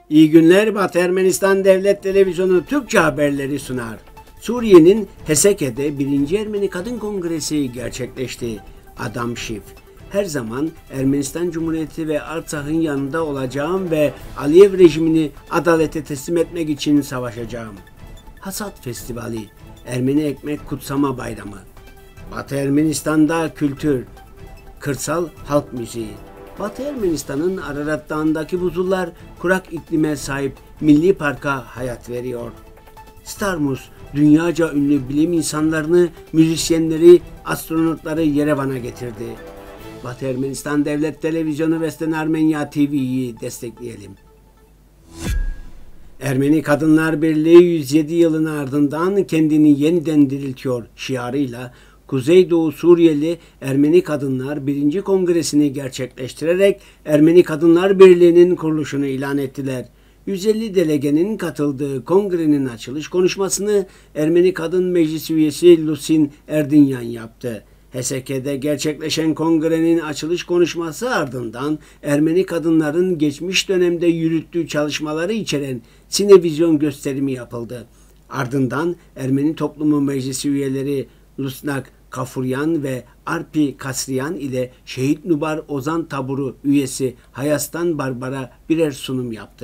İyi günler. Batı Ermenistan Devlet Televizyonu Türkçe haberleri sunar. Suriye'nin Heseke'de 1. Ermeni Kadın Kongresi gerçekleşti. Adam Şif: her zaman Ermenistan Cumhuriyeti ve Artsak'ın yanında olacağım ve Aliyev rejimini adalete teslim etmek için savaşacağım. Hasat Festivali, Ermeni Ekmek Kutsama Bayramı. Batı Ermenistan'da kültür, kırsal halk müziği. Batı Ermenistan'ın Ararat Dağı'ndaki buzullar kurak iklime sahip milli parka hayat veriyor. Starmus, dünyaca ünlü bilim insanlarını, müzisyenleri, astronotları Yerevan'a getirdi. Batı Ermenistan Devlet Televizyonu ve Sten Armenya TV'yi destekleyelim. Ermeni Kadınlar Birliği 107 yılın ardından kendini yeniden diriltiyor şiarıyla Kuzeydoğu Suriyeli Ermeni Kadınlar 1. Kongresini gerçekleştirerek Ermeni Kadınlar Birliği'nin kuruluşunu ilan ettiler. 150 delegenin katıldığı kongrenin açılış konuşmasını Ermeni Kadın Meclisi üyesi Lusin Erdinyan yaptı. Heseke'de gerçekleşen kongrenin açılış konuşması ardından Ermeni kadınların geçmiş dönemde yürüttüğü çalışmaları içeren sinevizyon gösterimi yapıldı. Ardından Ermeni Toplumu Meclisi üyeleri Lusnak Kafuryan ve Arpi Kasriyan ile Şehit Nubar Ozan Taburu üyesi Hayastan Barbara birer sunum yaptı.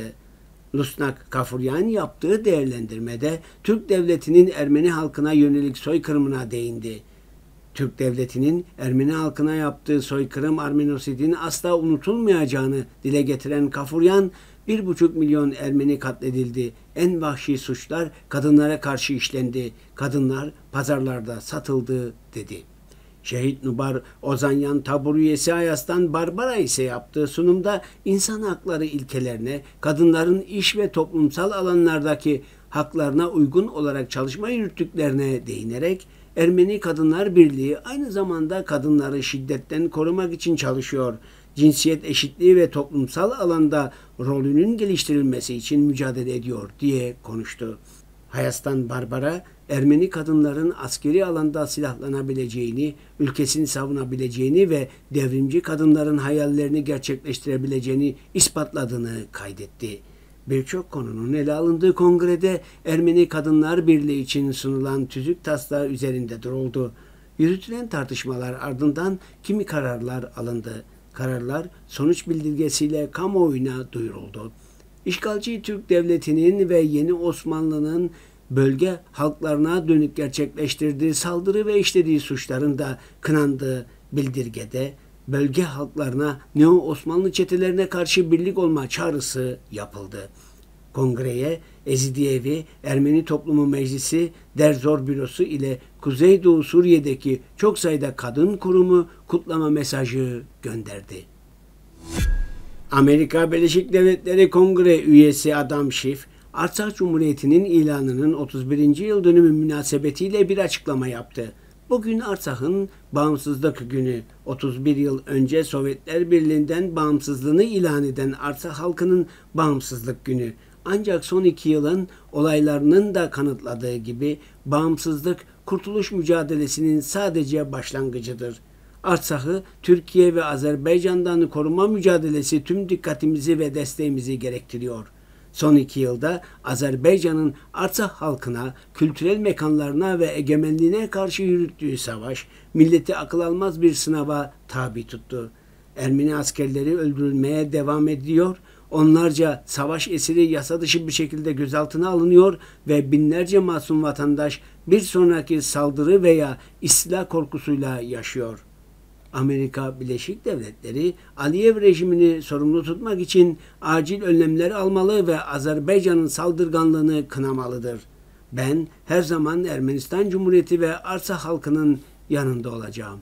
Lusnak Kafuryan yaptığı değerlendirmede Türk Devleti'nin Ermeni halkına yönelik soykırımına değindi. Türk Devleti'nin Ermeni halkına yaptığı soykırım Armenosid'in asla unutulmayacağını dile getiren Kafuryan, 1,5 milyon Ermeni katledildi. En vahşi suçlar kadınlara karşı işlendi. Kadınlar pazarlarda satıldı dedi. Şehit Nubar Ozanyan Tabur üyesi Ayas'tan Barbara ise yaptığı sunumda insan hakları ilkelerine, kadınların iş ve toplumsal alanlardaki haklarına uygun olarak çalışma yürüttüklerine değinerek Ermeni Kadınlar Birliği aynı zamanda kadınları şiddetten korumak için çalışıyor. Cinsiyet eşitliği ve toplumsal alanda rolünün geliştirilmesi için mücadele ediyor diye konuştu. Hayastan Barbara, Ermeni kadınların askeri alanda silahlanabileceğini, ülkesini savunabileceğini ve devrimci kadınların hayallerini gerçekleştirebileceğini ispatladığını kaydetti. Birçok konunun ele alındığı kongrede Ermeni Kadınlar Birliği için sunulan tüzük taslağı üzerinde duruldu. Yürütülen tartışmalar ardından kimi kararlar alındı. Kararlar sonuç bildirgesiyle kamuoyuna duyuruldu. İşgalci Türk Devleti'nin ve Yeni Osmanlı'nın bölge halklarına dönük gerçekleştirdiği saldırı ve işlediği suçların da kınandığı bildirgede bölge halklarına Neo-Osmanlı çetelerine karşı birlik olma çağrısı yapıldı. Kongreye Ezidiyevi Ermeni Toplumu Meclisi Derzor Bürosu ile Kuzeydoğu Suriye'deki çok sayıda kadın kurumu kutlama mesajı gönderdi. Amerika Birleşik Devletleri Kongre üyesi Adam Şif, Artsak Cumhuriyeti'nin ilanının 31. yıl dönümü münasebetiyle bir açıklama yaptı. Bugün Artsak'ın bağımsızlık günü. 31 yıl önce Sovyetler Birliği'nden bağımsızlığını ilan eden Artsak halkının bağımsızlık günü. Ancak son 2 yılın olaylarının da kanıtladığı gibi bağımsızlık kurtuluş mücadelesinin sadece başlangıcıdır. Artsak'ı Türkiye ve Azerbaycan'dan koruma mücadelesi tüm dikkatimizi ve desteğimizi gerektiriyor. Son 2 yılda Azerbaycan'ın Artsak halkına, kültürel mekanlarına ve egemenliğine karşı yürüttüğü savaş, milleti akıl almaz bir sınava tabi tuttu. Ermeni askerleri öldürülmeye devam ediyor, onlarca savaş esiri yasa dışı bir şekilde gözaltına alınıyor ve binlerce masum vatandaş bir sonraki saldırı veya istila korkusuyla yaşıyor. Amerika Birleşik Devletleri, Aliyev rejimini sorumlu tutmak için acil önlemler almalı ve Azerbaycan'ın saldırganlığını kınamalıdır. Ben her zaman Ermenistan Cumhuriyeti ve Artsak halkının yanında olacağım.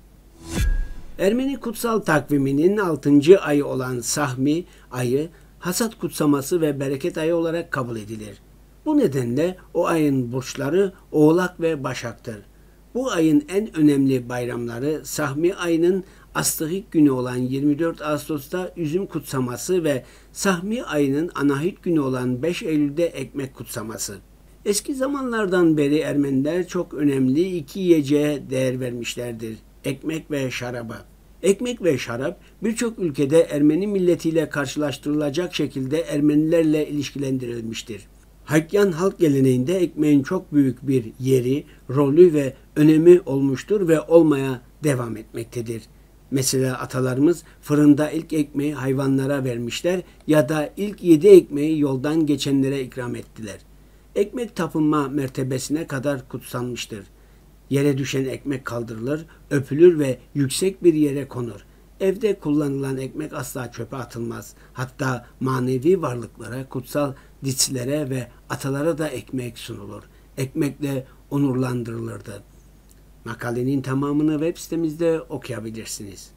Ermeni kutsal takviminin 6. ayı olan Sahmi ayı, hasat kutsaması ve bereket ayı olarak kabul edilir. Bu nedenle o ayın burçları Oğlak ve Başak'tır. Bu ayın en önemli bayramları Sahmi ayının Astahik günü olan 24 Ağustos'ta üzüm kutsaması ve Sahmi ayının Anahit günü olan 5 Eylül'de ekmek kutsaması. Eski zamanlardan beri Ermeniler çok önemli 2 yiyeceğe değer vermişlerdir: ekmek ve şaraba. Ekmek ve şarap birçok ülkede Ermeni milletiyle karşılaştırılacak şekilde Ermenilerle ilişkilendirilmiştir. Hakyan halk geleneğinde ekmeğin çok büyük bir yeri, rolü ve önemi olmuştur ve olmaya devam etmektedir. Mesela atalarımız fırında ilk ekmeği hayvanlara vermişler ya da ilk 7 ekmeği yoldan geçenlere ikram ettiler. Ekmek tapınma mertebesine kadar kutsanmıştır. Yere düşen ekmek kaldırılır, öpülür ve yüksek bir yere konur. Evde kullanılan ekmek asla çöpe atılmaz. Hatta manevi varlıklara, kutsal ditslere ve atalara da ekmek sunulur. Ekmekle onurlandırılırdı. Makalenin tamamını web sitemizde okuyabilirsiniz.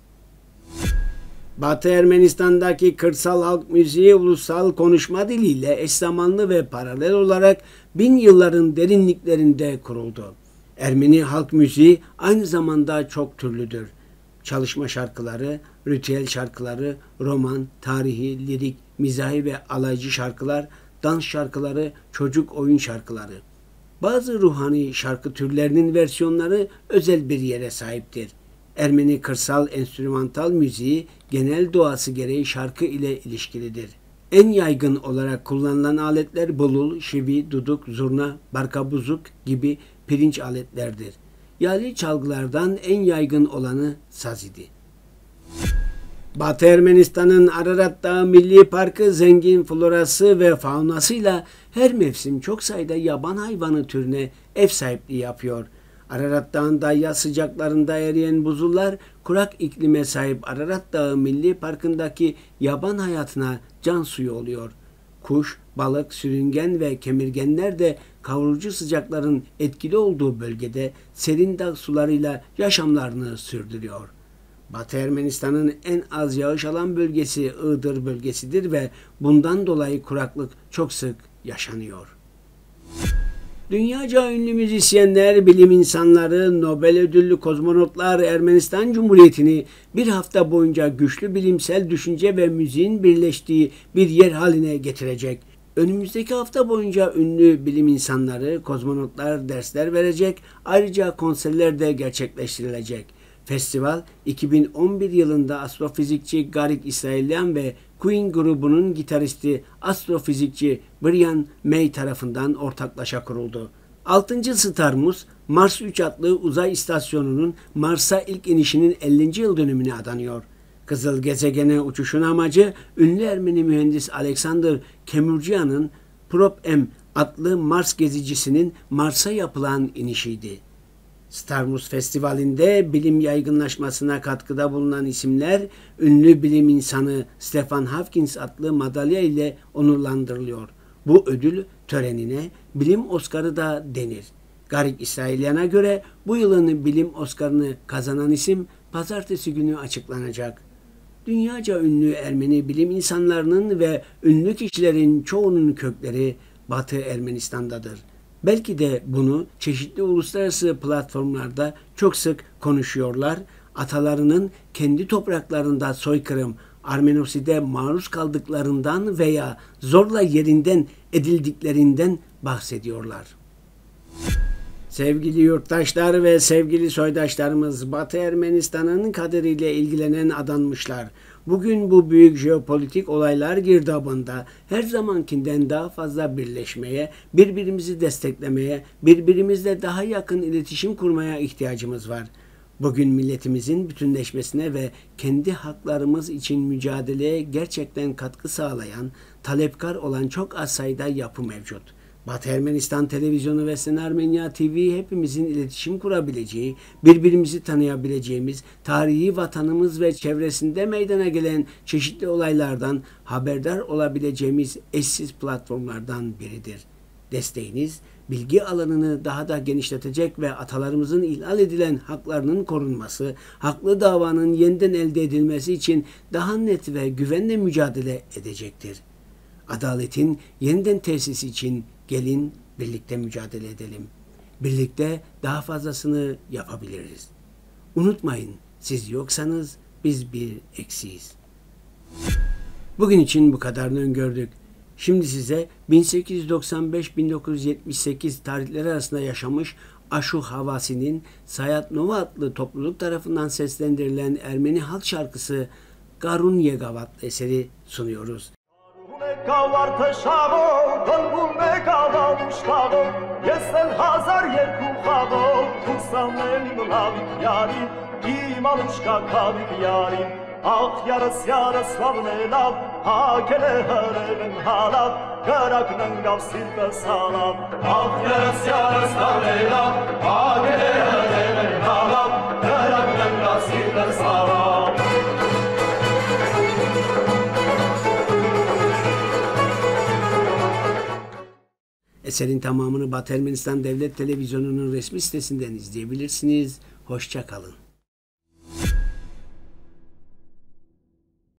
Batı Ermenistan'daki kırsal halk müziği ulusal konuşma diliyle eş zamanlı ve paralel olarak 1000 yılların derinliklerinde kuruldu. Ermeni halk müziği aynı zamanda çok türlüdür. Çalışma şarkıları, ritüel şarkıları, roman, tarihi, lirik, mizahi ve alaycı şarkılar, dans şarkıları, çocuk oyun şarkıları. Bazı ruhani şarkı türlerinin versiyonları özel bir yere sahiptir. Ermeni kırsal enstrümantal müziği genel doğası gereği şarkı ile ilişkilidir. En yaygın olarak kullanılan aletler bulul, şivi, duduk, zurna, barkabuzuk gibi pirinç aletlerdir. Yaylı çalgılardan en yaygın olanı saz idi. Batı Ermenistan'ın Ararat Dağı Milli Parkı zengin florası ve faunasıyla her mevsim çok sayıda yaban hayvanı türüne ev sahipliği yapıyor. Ararat Dağı'nda yaz sıcaklarında eriyen buzullar kurak iklime sahip Ararat Dağı Milli Parkı'ndaki yaban hayatına can suyu oluyor. Kuş, balık, sürüngen ve kemirgenler de kavurucu sıcakların etkili olduğu bölgede serin dağ sularıyla yaşamlarını sürdürüyor. Batı Ermenistan'ın en az yağış alan bölgesi Iğdır bölgesidir ve bundan dolayı kuraklık çok sık yaşanıyor. Dünyaca ünlü müzisyenler, bilim insanları, Nobel ödüllü kozmonotlar Ermenistan Cumhuriyeti'ni bir hafta boyunca güçlü bilimsel düşünce ve müziğin birleştiği bir yer haline getirecek. Önümüzdeki hafta boyunca ünlü bilim insanları, kozmonotlar dersler verecek, ayrıca konserler de gerçekleştirilecek. Festival 2011 yılında astrofizikçi Garik İsrailyan ve Queen grubunun gitaristi astrofizikçi Brian May tarafından ortaklaşa kuruldu. 6. Starmus, Mars 3 adlı uzay istasyonunun Mars'a ilk inişinin 50. yıl dönümüne adanıyor. Kızıl gezegene uçuşun amacı ünlü Ermeni mühendis Alexander Kemurcian'ın Prop-M adlı Mars gezicisinin Mars'a yapılan inişiydi. Starmus Festivali'nde bilim yaygınlaşmasına katkıda bulunan isimler ünlü bilim insanı Stephen Hawking adlı madalya ile onurlandırılıyor. Bu ödül törenine bilim Oscar'ı da denir. Garik İsrailyan'a göre bu yılın bilim Oscar'ını kazanan isim pazartesi günü açıklanacak. Dünyaca ünlü Ermeni bilim insanlarının ve ünlü kişilerin çoğunun kökleri Batı Ermenistan'dadır. Belki de bunu çeşitli uluslararası platformlarda çok sık konuşuyorlar. Atalarının kendi topraklarında soykırım, Armenoside maruz kaldıklarından veya zorla yerinden edildiklerinden bahsediyorlar. Sevgili yurttaşlar ve sevgili soydaşlarımız, Batı Ermenistan'ın kaderiyle ilgilenen adanmışlar. Bugün bu büyük jeopolitik olaylar girdabında her zamankinden daha fazla birleşmeye, birbirimizi desteklemeye, birbirimizle daha yakın iletişim kurmaya ihtiyacımız var. Bugün milletimizin bütünleşmesine ve kendi haklarımız için mücadeleye gerçekten katkı sağlayan, talepkar olan çok az sayıda yapı mevcut. Batı Ermenistan Televizyonu ve Sen Armenya TV hepimizin iletişim kurabileceği, birbirimizi tanıyabileceğimiz, tarihi vatanımız ve çevresinde meydana gelen çeşitli olaylardan haberdar olabileceğimiz eşsiz platformlardan biridir. Desteğiniz, bilgi alanını daha da genişletecek ve atalarımızın ihlal edilen haklarının korunması, haklı davanın yeniden elde edilmesi için daha net ve güvenle mücadele edecektir. Adaletin yeniden tesisi için gelin birlikte mücadele edelim. Birlikte daha fazlasını yapabiliriz. Unutmayın, siz yoksanız biz bir eksiyiz. Bugün için bu kadarını öngördük. Şimdi size 1895-1978 tarihleri arasında yaşamış Aşu Havasi'nin Sayat Nova adlı topluluk tarafından seslendirilen Ermeni halk şarkısı Garun Yegavat eseri sunuyoruz. Ach, yaras lavnelav, hakele haren halav, karaknan gav silpe salav. Ach, yaras lavnelav, hakele haren halav, karaknan gav silpe salav. Eserin tamamını Batı Ermenistan Devlet Televizyonu'nun resmi sitesinden izleyebilirsiniz. Hoşça kalın.